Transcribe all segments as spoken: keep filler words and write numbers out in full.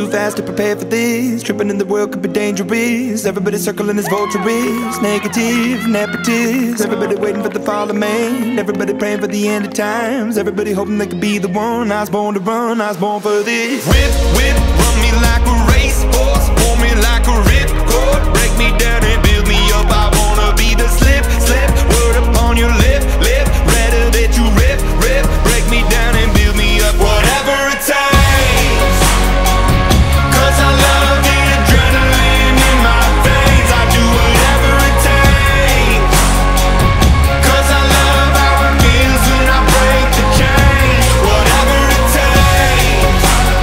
too fast to prepare for this. Tripping in the world could be dangerous. Everybody circling as vultures, negative, negatives. Everybody waiting for the fall of man. Everybody praying for the end of times. Everybody hoping they could be the one. I was born to run, I was born for this. Whip, whip, run me like a racehorse, pull me like a ripcord, break me down and build me up. I wanna be the slip, slip, word upon your lip, lip. Rather that you rip, rip, break me down and build me up. Whatever it takes, 'cause I love the adrenaline in my veins. I do whatever it takes, 'cause I love how it feels when I break the chain. Whatever it takes,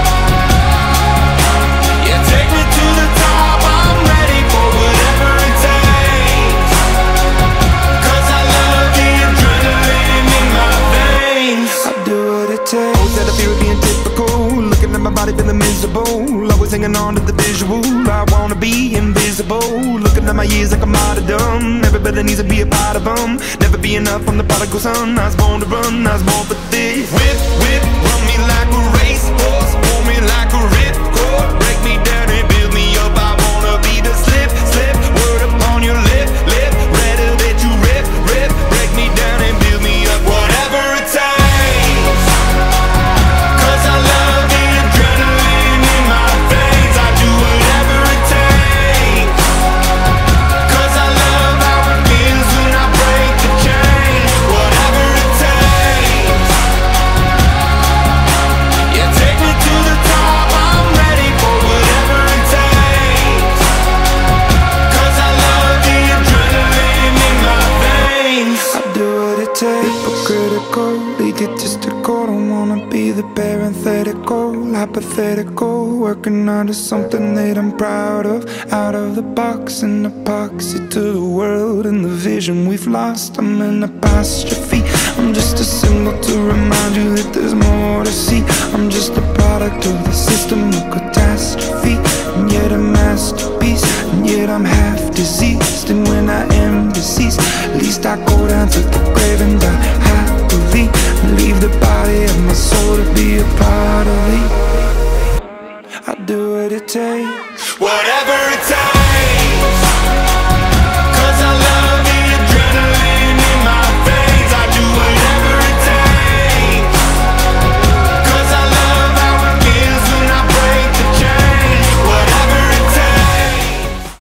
yeah, take me to the top. I'm ready for whatever it takes, 'cause I love the adrenaline in my veins. I do what it takes. Always had a fear of being typical, looking at my body feeling miserable, always hanging on to the visual. I wanna be invisible, looking at my years like a martyrdom. Everybody needs to be a part of them. Never be enough, I'm the prodigal son. I was born to run, I was born for this. Whip, whip, run me like a racehorse, pull me like a ripcord, break me down and build me up. I wanna be the slip, slip, word upon your lip, lip. Rather that you rip, rip, break me down and build me up. Whatever it takes, 'cause I love the adrenaline in my veins. I do whatever it takes, 'cause I love how it feels when I break the chain. Whatever it takes, yeah, take me to the top. I'm ready for whatever it takes, 'cause I love the adrenaline in my veins. I do what it takes. Hypocritical, egotistical, don't wanna be the parenthetical, hypothetical, working onto something that I'm proud of. Out of the box, an epoxy to the world and the vision we've lost. I'm an apostrophe, I'm just a symbol to remind you that there's more to see. I'm just a product of the system of catastrophe, and yet a masterpiece, and yet I'm half diseased. And when I am deceased, at least I go down to the grave and die happily, and leave the body of my soul to be a part of me. I do what it takes, whatever it takes.